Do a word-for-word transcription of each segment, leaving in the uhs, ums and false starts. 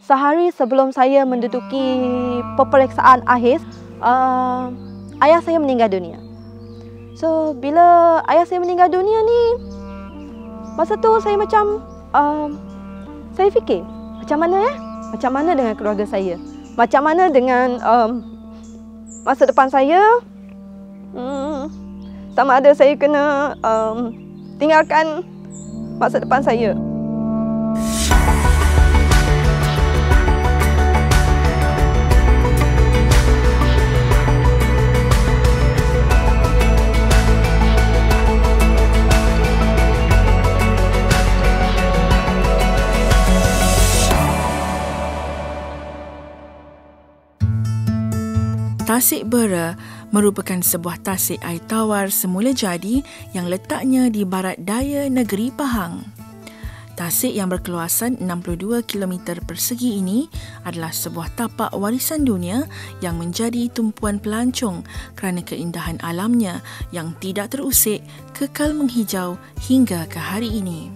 sehari sebelum saya menduduki peperiksaan akhir, uh, ayah saya meninggal dunia. So, bila ayah saya meninggal dunia ni, masa tu saya macam, uh, saya fikir, macam mana eh? Macam mana dengan keluarga saya? Macam mana dengan um, masa depan saya? Hmm, sama ada saya kena um, tinggalkan masa depan saya. Tasik Bera merupakan sebuah tasik air tawar semula jadi yang letaknya di barat daya negeri Pahang. Tasik yang berkeluasan enam puluh dua kilometer persegi ini adalah sebuah tapak warisan dunia yang menjadi tumpuan pelancong kerana keindahan alamnya yang tidak terusik, kekal menghijau hingga ke hari ini.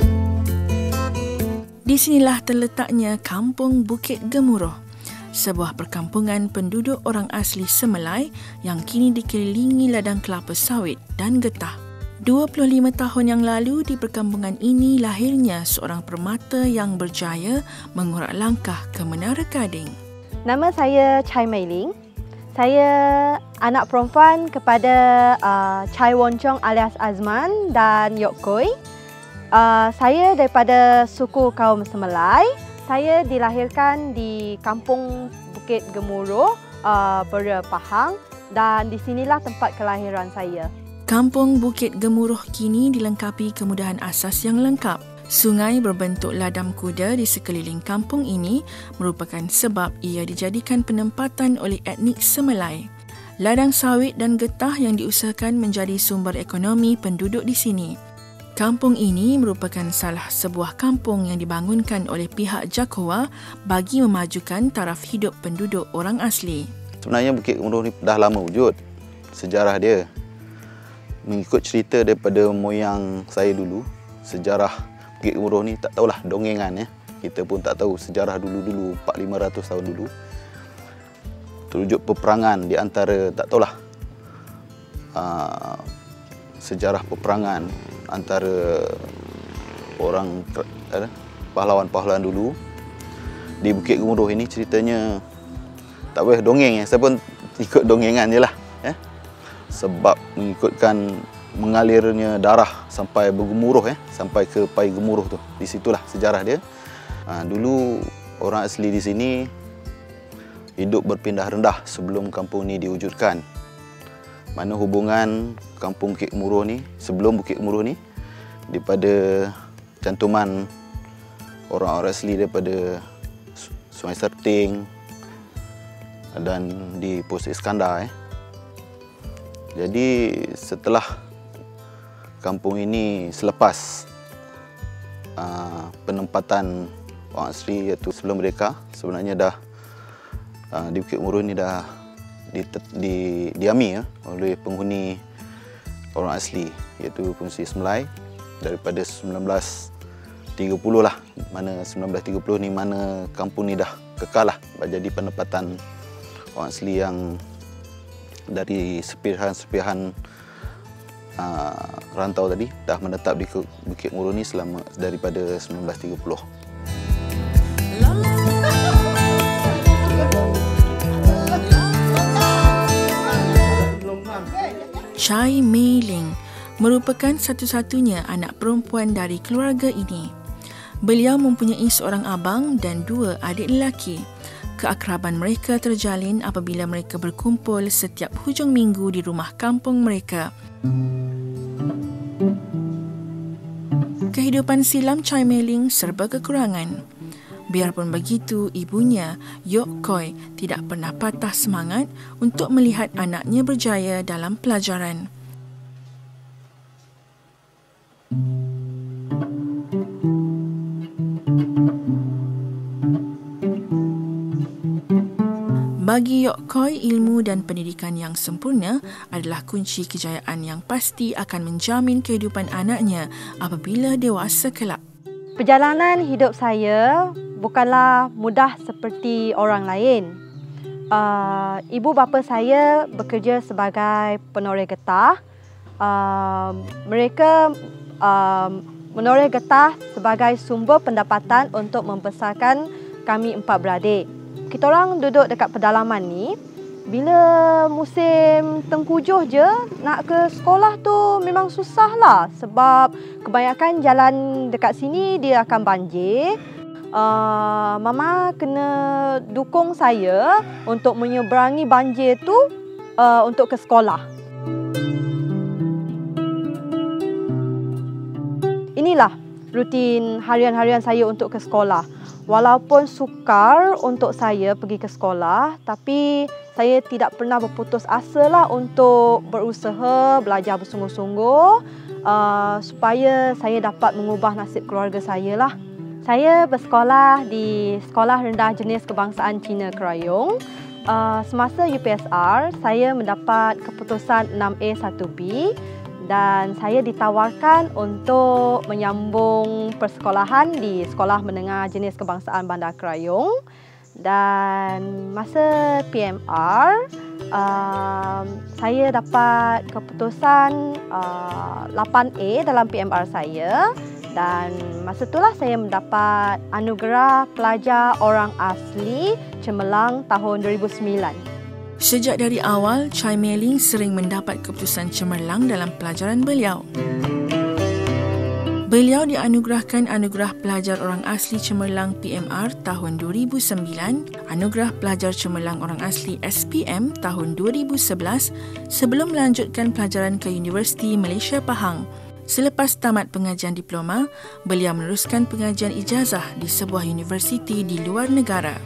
Di sinilah terletaknya Kampung Bukit Gemuruh, sebuah perkampungan penduduk orang asli Semelai yang kini dikelilingi ladang kelapa sawit dan getah. dua puluh lima tahun yang lalu di perkampungan ini lahirnya seorang permata yang berjaya mengurak langkah ke Menara Gading. Nama saya Chai Mei Ling. Saya anak perempuan kepada uh, Chai Won Chong alias Azman dan Yok Koi. Uh, saya daripada suku kaum Semelai. Saya dilahirkan di Kampung Bukit Gemuruh, uh, Bera, Pahang, dan di sinilah tempat kelahiran saya. Kampung Bukit Gemuruh kini dilengkapi kemudahan asas yang lengkap. Sungai berbentuk ladam kuda di sekeliling kampung ini merupakan sebab ia dijadikan penempatan oleh etnik Semelai. Ladang sawit dan getah yang diusahakan menjadi sumber ekonomi penduduk di sini. Kampung ini merupakan salah sebuah kampung yang dibangunkan oleh pihak Jakowa bagi memajukan taraf hidup penduduk orang asli. Sebenarnya Bukit Gemuruh ni dah lama wujud. Sejarah dia mengikut cerita daripada moyang saya dulu, sejarah Bukit Gemuruh ni tak tahulah dongengan ya. Kita pun tak tahu sejarah dulu-dulu empat lima ratus tahun dulu. Terujuk peperangan di antara tak tahulah uh, sejarah peperangan antara orang pahlawan-pahlawan dulu di Bukit Gemuruh ini. Ceritanya tak boleh dongeng ya, saya pun ikut dongengan je lah ya. Sebab mengikutkan mengalirnya darah sampai bergemuruh ya, sampai ke Pai Gemuruh tu. Di situlah sejarah dia. Ha, dulu orang asli di sini hidup berpindah rendah sebelum kampung ini diwujudkan. Mana hubungan Kampung Bukit Gemuruh ni, sebelum Bukit Gemuruh ni, daripada cantuman orang-orang asli daripada Sungai Serting dan di Pos Iskandar. Eh. Jadi setelah kampung ini selepas uh, penempatan orang asli iaitu sebelum mereka, sebenarnya dah uh, di Bukit Gemuruh ni dah di, di, diami ya, oleh penghuni orang asli iaitu penghuni Semelai daripada sembilan belas tiga puluh lah, mana sembilan belas tiga puluh ni mana kampung ni dah kekal lah jadi penempatan orang asli yang dari sepihan-sepihan uh, rantau tadi dah menetap di Bukit Gemuruh ni selama daripada sembilan belas tiga puluh. Chai Mei Ling merupakan satu-satunya anak perempuan dari keluarga ini. Beliau mempunyai seorang abang dan dua adik lelaki. Keakraban mereka terjalin apabila mereka berkumpul setiap hujung minggu di rumah kampung mereka. Kehidupan silam Chai Mei Ling serba kekurangan. Biarpun begitu, ibunya, Yok Koi, tidak pernah patah semangat untuk melihat anaknya berjaya dalam pelajaran. Bagi Yok Koi, ilmu dan pendidikan yang sempurna adalah kunci kejayaan yang pasti akan menjamin kehidupan anaknya apabila dewasa kelak. Perjalanan hidup saya bukanlah mudah seperti orang lain. Uh, ibu bapa saya bekerja sebagai penoreh getah. Uh, mereka uh, menoreh getah sebagai sumber pendapatan untuk membesarkan kami empat beradik. Kita orang duduk dekat pedalaman ni. Bila musim tengkujuh je, nak ke sekolah tu memang susah lah. Sebab kebanyakan jalan dekat sini dia akan banjir. Uh, Mama kena dukung saya untuk menyeberangi banjir tu uh, untuk ke sekolah. Inilah rutin harian-harian saya untuk ke sekolah. Walaupun sukar untuk saya pergi ke sekolah, tapi saya tidak pernah berputus asa lah untuk berusaha, belajar bersungguh-sungguh uh, supaya saya dapat mengubah nasib keluarga saya lah. Saya bersekolah di Sekolah Rendah Jenis Kebangsaan Cina Kerayong. Uh, semasa U P S R, saya mendapat keputusan enam A satu B. Dan saya ditawarkan untuk menyambung persekolahan di Sekolah Menengah Jenis Kebangsaan Bandar Kerayong. Dan masa P M R, uh, saya dapat keputusan uh, lapan A dalam P M R saya. Dan masa itulah saya mendapat anugerah pelajar orang asli cemerlang tahun dua ribu sembilan. Sejak dari awal, Chai Mei Ling sering mendapat keputusan cemerlang dalam pelajaran beliau. Beliau dianugerahkan Anugerah Pelajar Orang Asli Cemerlang P M R tahun dua ribu sembilan, Anugerah Pelajar Cemerlang Orang Asli S P M tahun dua ribu sebelas sebelum melanjutkan pelajaran ke Universiti Malaysia Pahang. Selepas tamat pengajian diploma, beliau meneruskan pengajian ijazah di sebuah universiti di luar negara.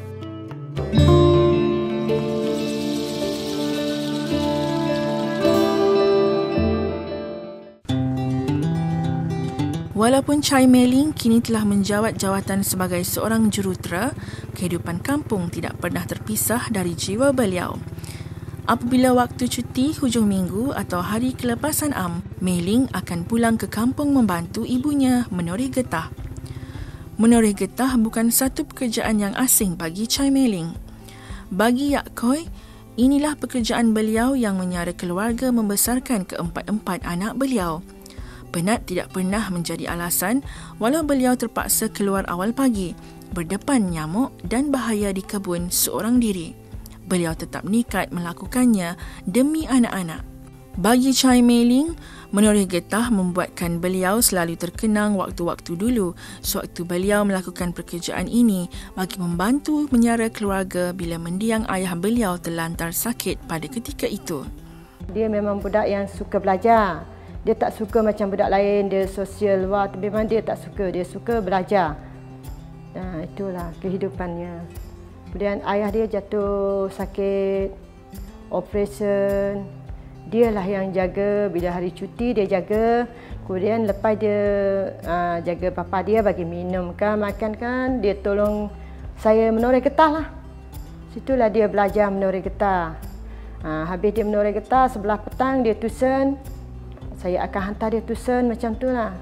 Walaupun Chai Mei Ling kini telah menjawat jawatan sebagai seorang jurutera, kehidupan kampung tidak pernah terpisah dari jiwa beliau. Apabila waktu cuti hujung minggu atau hari kelepasan am, Mei Ling akan pulang ke kampung membantu ibunya menoreh getah. Menoreh getah bukan satu pekerjaan yang asing bagi Chai Mei Ling. Bagi Yak Koi, inilah pekerjaan beliau yang menyara keluarga membesarkan keempat-empat anak beliau. Penat tidak pernah menjadi alasan walau beliau terpaksa keluar awal pagi, berdepan nyamuk dan bahaya di kebun seorang diri. Beliau tetap nikat melakukannya demi anak-anak. Bagi Chai Mei Ling, menoreh getah membuatkan beliau selalu terkenang waktu-waktu dulu sewaktu beliau melakukan pekerjaan ini bagi membantu menyara keluarga bila mendiang ayah beliau terlantar sakit pada ketika itu. Dia memang budak yang suka belajar. Dia tak suka macam budak lain, dia sosial. Wah, memang dia tak suka. Dia suka belajar. Nah, itulah kehidupannya. Kemudian ayah dia jatuh sakit, operation. Dialah yang jaga. Bila hari cuti, dia jaga. Kemudian lepas dia uh, jaga bapa dia, bagi minum kan, makan kan, dia tolong saya menoreh getah lah. Situlah dia belajar menoreh getah. Uh, habis dia menoreh getah, sebelah petang dia tuition. Saya akan hantar dia tuition macam tu lah.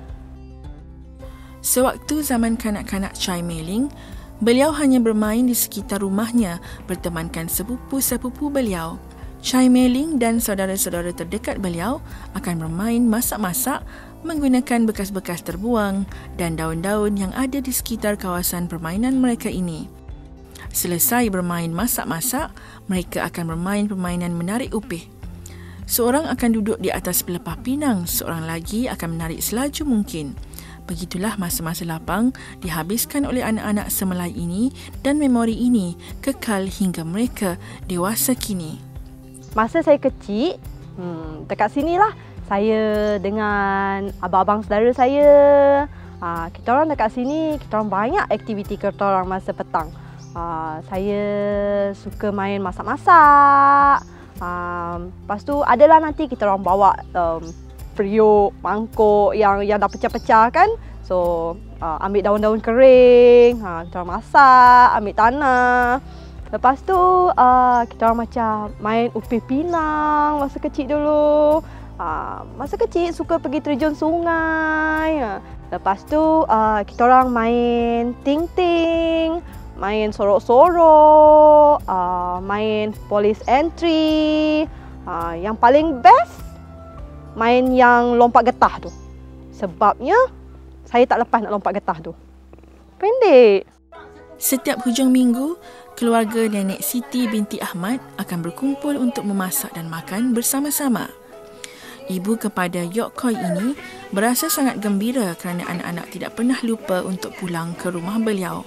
Sewaktu zaman kanak-kanak Chai Mei Ling, beliau hanya bermain di sekitar rumahnya bertemankan sepupu-sepupu beliau. Chai Mei Ling dan saudara-saudara terdekat beliau akan bermain masak-masak menggunakan bekas-bekas terbuang dan daun-daun yang ada di sekitar kawasan permainan mereka ini. Selesai bermain masak-masak, mereka akan bermain permainan menarik upih. Seorang akan duduk di atas pelepah pinang, seorang lagi akan menarik selaju mungkin. Begitulah masa-masa lapang dihabiskan oleh anak-anak semelai ini dan memori ini kekal hingga mereka dewasa kini. Masa saya kecil, hmm, dekat sinilah saya dengan abang-abang saudara saya. Ha, kita orang dekat sini, kita orang banyak aktiviti kita orang masa petang. Ha, saya suka main masak-masak. Um, lepas tu adalah nanti kita orang bawa um, periuk, mangkuk yang yang dah pecah-pecah kan. So uh, ambil daun-daun kering, ha, kita orang masak, ambil tanah. Lepas tu uh, kita orang macam main upih pinang masa kecil dulu. Ha, masa kecil suka pergi terjun sungai. Ha. Lepas tu uh, kita orang main ting-ting, main sorok-sorok, uh, main police entry. Uh, yang paling best main yang lompat getah tu. Sebabnya saya tak lepas nak lompat getah tu. Pendek. Setiap hujung minggu, keluarga Nenek Siti binti Ahmad akan berkumpul untuk memasak dan makan bersama-sama. Ibu kepada Yok Koi ini berasa sangat gembira kerana anak-anak tidak pernah lupa untuk pulang ke rumah beliau.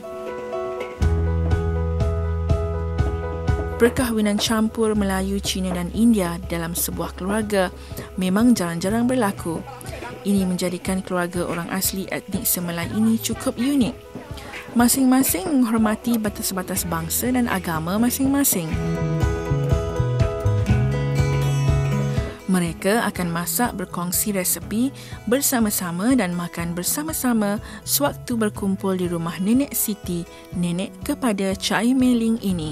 Perkahwinan campur Melayu, Cina dan India dalam sebuah keluarga memang jarang-jarang berlaku. Ini menjadikan keluarga orang asli etnik Semelai ini cukup unik. Masing-masing menghormati batas-batas bangsa dan agama masing-masing. Mereka akan masak berkongsi resepi bersama-sama dan makan bersama-sama sewaktu berkumpul di rumah Nenek Siti, nenek kepada Chai Mei-ling ini.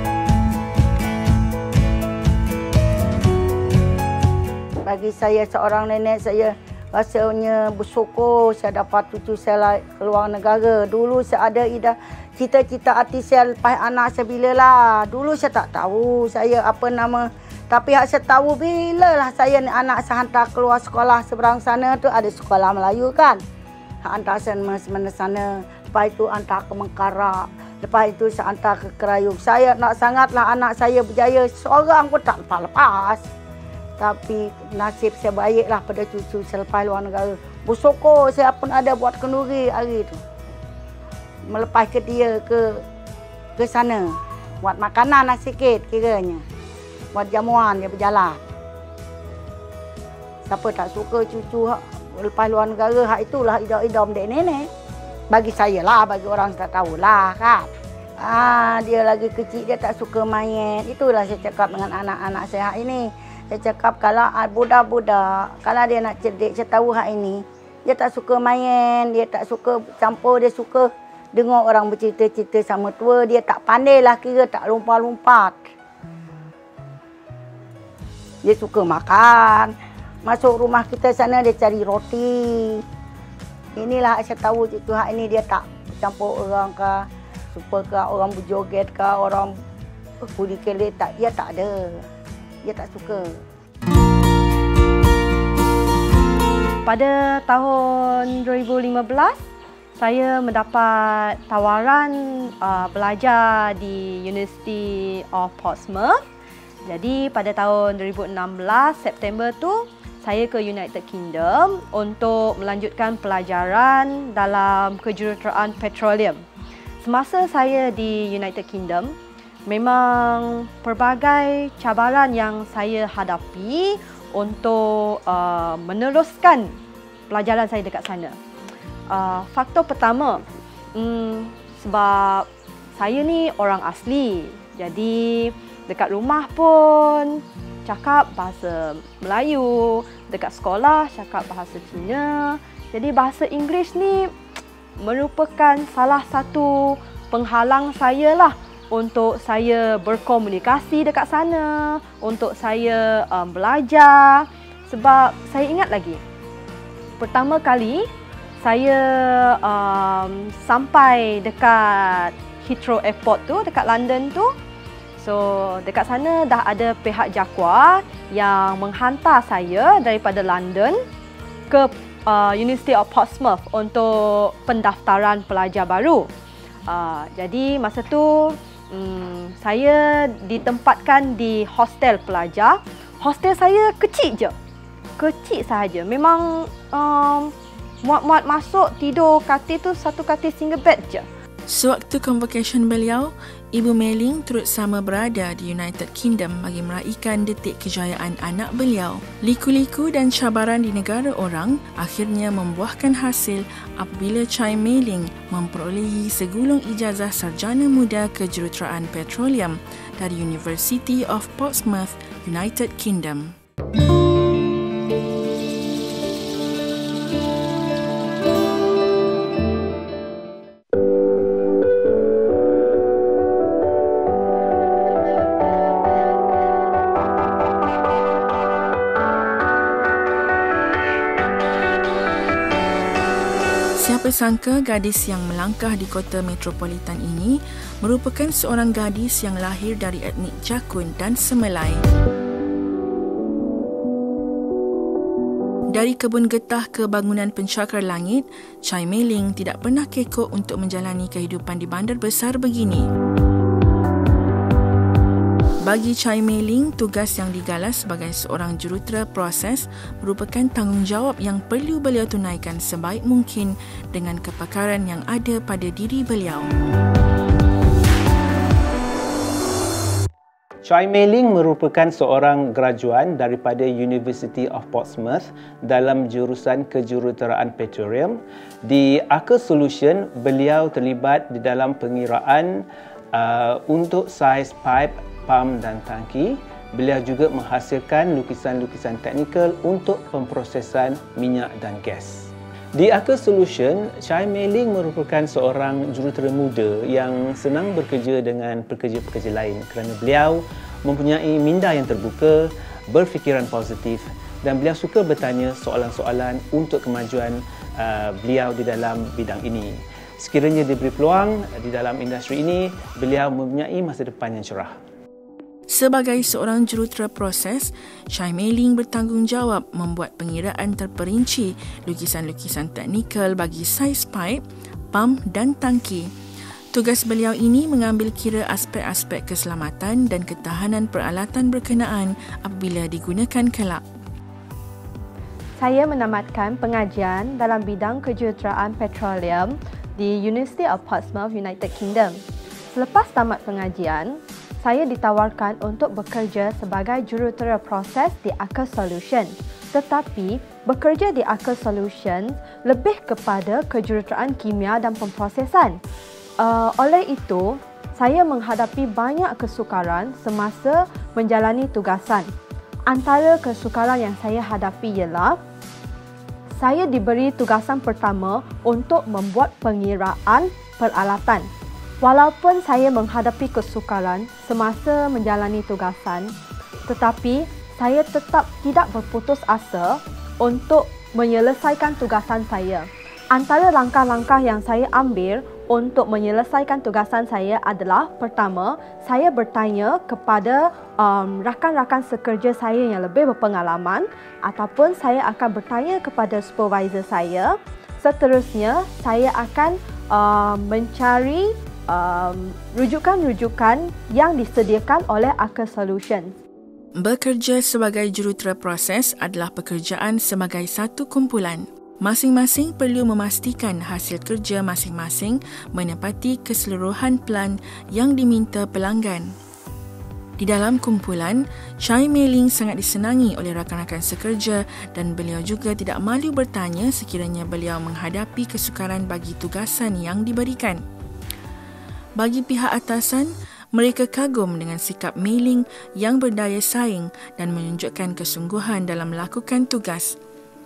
Bagi saya seorang nenek, saya rasanya bersyukur saya dapat cucu saya keluar negara. Dulu saya ada ida cita-cita hati saya lepas anak saya bila lah. Dulu saya tak tahu saya apa nama. Tapi hak saya tahu bilalah saya anak saya hantar keluar sekolah seberang sana tu ada sekolah Melayu kan. Hak hantar saya mana sana. Lepas itu hantar ke Mengkarak. Lepas itu saya hantar ke Kerayung. Saya nak sangatlah anak saya berjaya. Seorang pun tak lepas-lepas. Tapi nasib saya baiklah pada cucu saya lepas luar negara. Bersyukur saya pun ada buat kenduri hari tu. Melepas ke dia ke ke sana. Buat makanan lah sikit kiranya. Buat jamuan dia berjalan. Siapa tak suka cucu lepas luar negara, hak itulah idam-idam dek nenek. Bagi saya lah, bagi orang tak tahulah kan. Ah, dia lagi kecil dia tak suka main. Itulah saya cakap dengan anak-anak saya hak ini. Saya cakap kalau budak-budak, kalau dia nak cerdik, saya tahu hak ini. Dia tak suka main, dia tak suka campur, dia suka dengar orang bercerita-cerita sama tua. Dia tak pandai lah kira, tak lompat-lompat. Dia suka makan. Masuk rumah kita sana dia cari roti. Inilah saya tahu itu hak ini dia tak campur orang ke, suka ke orang berjoget ke, orang budi kelet tak, dia tak ada. Dia tak suka. Pada tahun dua ribu lima belas, saya mendapat tawaran uh, belajar di University of Portsmouth. Jadi pada tahun dua ribu enam belas September tu saya ke United Kingdom untuk melanjutkan pelajaran dalam kejuruteraan petroleum. Semasa saya di United Kingdom, memang pelbagai cabaran yang saya hadapi untuk uh, meneruskan pelajaran saya dekat sana. Uh, faktor pertama, um, sebab saya ni orang asli, jadi dekat rumah pun cakap bahasa Melayu, dekat sekolah cakap bahasa Cina. Jadi bahasa Inggeris ni merupakan salah satu penghalang saya lah untuk saya berkomunikasi dekat sana, untuk saya um, belajar. Sebab saya ingat lagi, pertama kali saya um, sampai dekat Heathrow Airport tu, dekat London tu. So, dekat sana dah ada pihak Jaguar yang menghantar saya daripada London ke uh, University of Portsmouth untuk pendaftaran pelajar baru. Uh, jadi, masa tu um, saya ditempatkan di hostel pelajar. Hostel saya kecil je. Kecil sahaja. Memang um, muat-muat masuk tidur katil tu satu katil single bed je. Sewaktu convocation beliau, Ibu Mei-ling turut sama berada di United Kingdom bagi meraihkan detik kejayaan anak beliau. Liku-liku dan cabaran di negara orang akhirnya membuahkan hasil apabila Chai Mei-ling memperolehi segulung ijazah sarjana muda kejuruteraan petroleum dari University of Portsmouth, United Kingdom. Siapa sangka gadis yang melangkah di kota metropolitan ini merupakan seorang gadis yang lahir dari etnik Jakun dan Semelai. Dari kebun getah ke bangunan pencakar langit, Chai Mei Ling tidak pernah kekok untuk menjalani kehidupan di bandar besar begini. Bagi Chai Mei Ling, tugas yang digalas sebagai seorang jurutera proses merupakan tanggungjawab yang perlu beliau tunaikan sebaik mungkin dengan kepakaran yang ada pada diri beliau. Chai Mei Ling merupakan seorang graduan daripada University of Portsmouth dalam jurusan kejuruteraan petroleum. Di Aker Solution, beliau terlibat di dalam pengiraan uh, untuk saiz pipe, pam dan tangki. Beliau juga menghasilkan lukisan-lukisan teknikal untuk pemprosesan minyak dan gas. Di Aker Solution, Chai Mei Ling merupakan seorang jurutera muda yang senang bekerja dengan pekerja-pekerja lain kerana beliau mempunyai minda yang terbuka, berfikiran positif dan beliau suka bertanya soalan-soalan untuk kemajuan uh, beliau di dalam bidang ini. Sekiranya diberi peluang di dalam industri ini, beliau mempunyai masa depan yang cerah. Sebagai seorang jurutera proses, Chai Mei Ling bertanggungjawab membuat pengiraan terperinci lukisan-lukisan teknikal bagi saiz pipe, pam dan tangki. Tugas beliau ini mengambil kira aspek-aspek keselamatan dan ketahanan peralatan berkenaan apabila digunakan kelak. Saya menamatkan pengajian dalam bidang kejuruteraan petroleum di University of Portsmouth, United Kingdom. Selepas tamat pengajian, saya ditawarkan untuk bekerja sebagai jurutera proses di Aker Solution. Tetapi, bekerja di Aker Solution lebih kepada kejuruteraan kimia dan pemprosesan. Uh, oleh itu, saya menghadapi banyak kesukaran semasa menjalani tugasan. Antara kesukaran yang saya hadapi ialah saya diberi tugasan pertama untuk membuat pengiraan peralatan. Walaupun saya menghadapi kesukaran semasa menjalani tugasan, tetapi saya tetap tidak berputus asa untuk menyelesaikan tugasan saya. Antara langkah-langkah yang saya ambil untuk menyelesaikan tugasan saya adalah, pertama, saya bertanya kepada um, rakan-rakan sekerja saya yang lebih berpengalaman ataupun saya akan bertanya kepada supervisor saya. Seterusnya, saya akan um, mencari Um, rujukan-rujukan yang disediakan oleh Aker Solution. Bekerja sebagai jurutera proses adalah pekerjaan sebagai satu kumpulan. Masing-masing perlu memastikan hasil kerja masing-masing menepati keseluruhan plan yang diminta pelanggan. Di dalam kumpulan, Chai Mei Ling sangat disenangi oleh rakan-rakan sekerja dan beliau juga tidak malu bertanya sekiranya beliau menghadapi kesukaran bagi tugasan yang diberikan. Bagi pihak atasan, mereka kagum dengan sikap Mei Ling yang berdaya saing dan menunjukkan kesungguhan dalam melakukan tugas.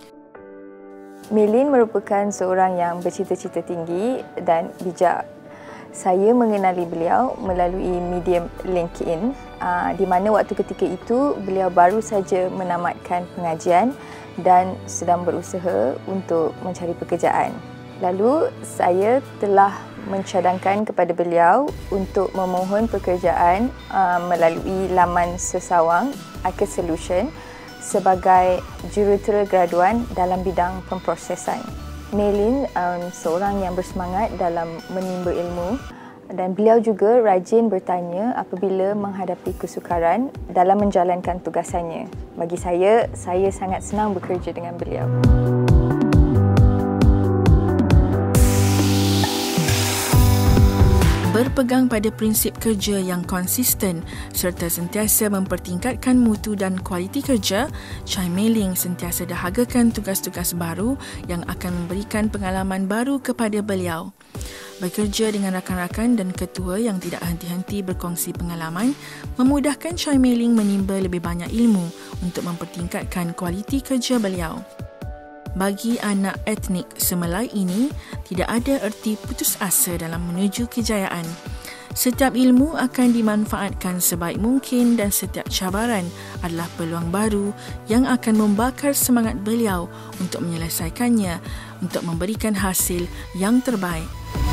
Mei Ling merupakan seorang yang bercita-cita tinggi dan bijak. Saya mengenali beliau melalui medium LinkedIn, di mana waktu ketika itu beliau baru saja menamatkan pengajian dan sedang berusaha untuk mencari pekerjaan. Lalu saya telah mencadangkan kepada beliau untuk memohon pekerjaan uh, melalui laman sesawang Aker Solution sebagai jurutera graduan dalam bidang pemprosesan. Mei Ling um, seorang yang bersemangat dalam menimba ilmu dan beliau juga rajin bertanya apabila menghadapi kesukaran dalam menjalankan tugasannya. Bagi saya, saya sangat senang bekerja dengan beliau. Berpegang pada prinsip kerja yang konsisten serta sentiasa mempertingkatkan mutu dan kualiti kerja, Chai Mei Ling sentiasa dahagakan tugas-tugas baru yang akan memberikan pengalaman baru kepada beliau. Bekerja dengan rakan-rakan dan ketua yang tidak henti-henti berkongsi pengalaman memudahkan Chai Mei Ling menimba lebih banyak ilmu untuk mempertingkatkan kualiti kerja beliau. Bagi anak etnik Semelai ini, tidak ada erti putus asa dalam menuju kejayaan. Setiap ilmu akan dimanfaatkan sebaik mungkin dan setiap cabaran adalah peluang baru yang akan membakar semangat beliau untuk menyelesaikannya untuk memberikan hasil yang terbaik.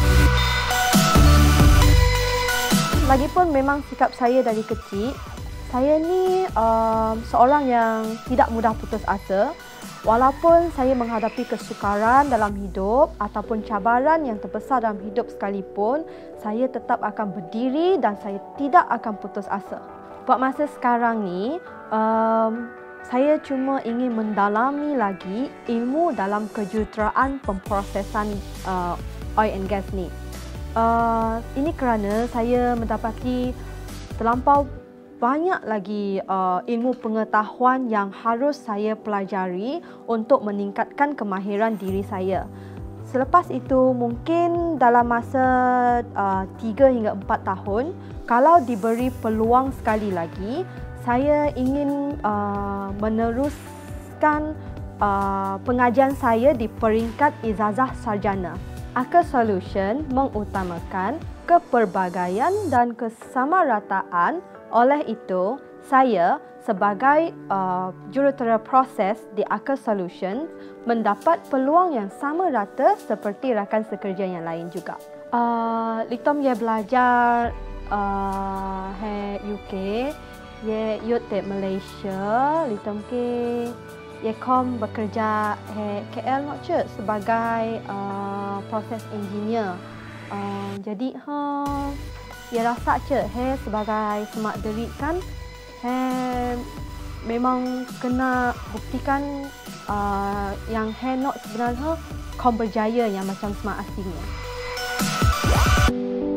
Lagipun memang sikap saya dari kecil, saya ni um, seorang yang tidak mudah putus asa. Walaupun saya menghadapi kesukaran dalam hidup ataupun cabaran yang terbesar dalam hidup sekalipun, saya tetap akan berdiri dan saya tidak akan putus asa. Buat masa sekarang ni, um, saya cuma ingin mendalami lagi ilmu dalam kejuruteraan pemprosesan uh, oil and gas ni. Uh, ini kerana saya mendapati terlampau banyak lagi uh, ilmu pengetahuan yang harus saya pelajari untuk meningkatkan kemahiran diri saya. Selepas itu, mungkin dalam masa uh, tiga hingga empat tahun, kalau diberi peluang sekali lagi, saya ingin uh, meneruskan uh, pengajian saya di peringkat ijazah sarjana. Aka Solution mengutamakan kepelbagaian dan kesamarataan. Oleh itu, saya sebagai uh, jurutera proses di Aka Solution mendapat peluang yang sama rata seperti rakan sekerja yang lain juga. Uh, Litom ia belajar uh, di U K, ia yut di Malaysia, litom ke ia kom bekerja di K L nak cek sebagai uh, proses engineer. Uh, jadi ha ia rasa je he sebagai semak derik kan he memang kena buktikan uh, yang he nak sebenarnya kom berjaya yang macam semak asingnya.